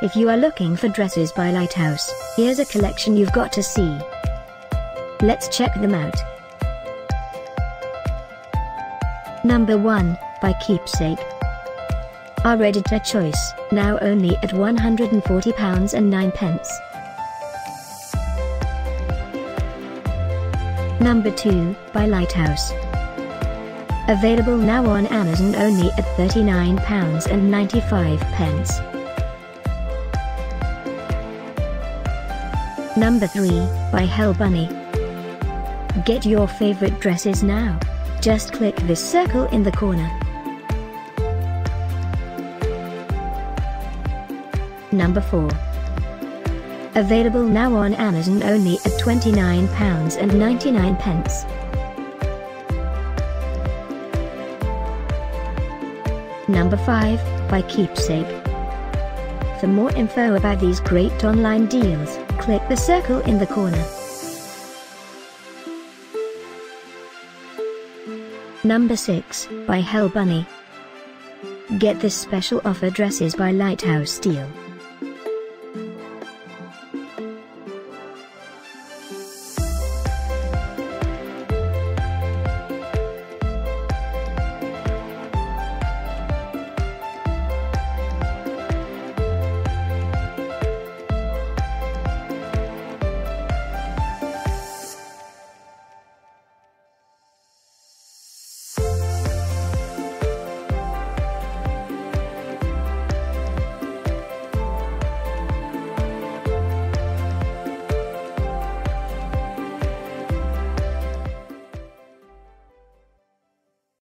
If you are looking for dresses by Lighthouse, here's a collection you've got to see. Let's check them out. Number 1, by Keepsake. Our editor choice, now only at £140.09. Number 2, by Lighthouse. Available now on Amazon only at £39.95. Number 3, by Hell Bunny. Get your favorite dresses now. Just click this circle in the corner. Number 4. Available now on Amazon only at £29.99. Number 5, by Keepsake. For more info about these great online deals, click the circle in the corner. Number 6, by Hell Bunny. Get this special offer dresses by Lighthouse deal.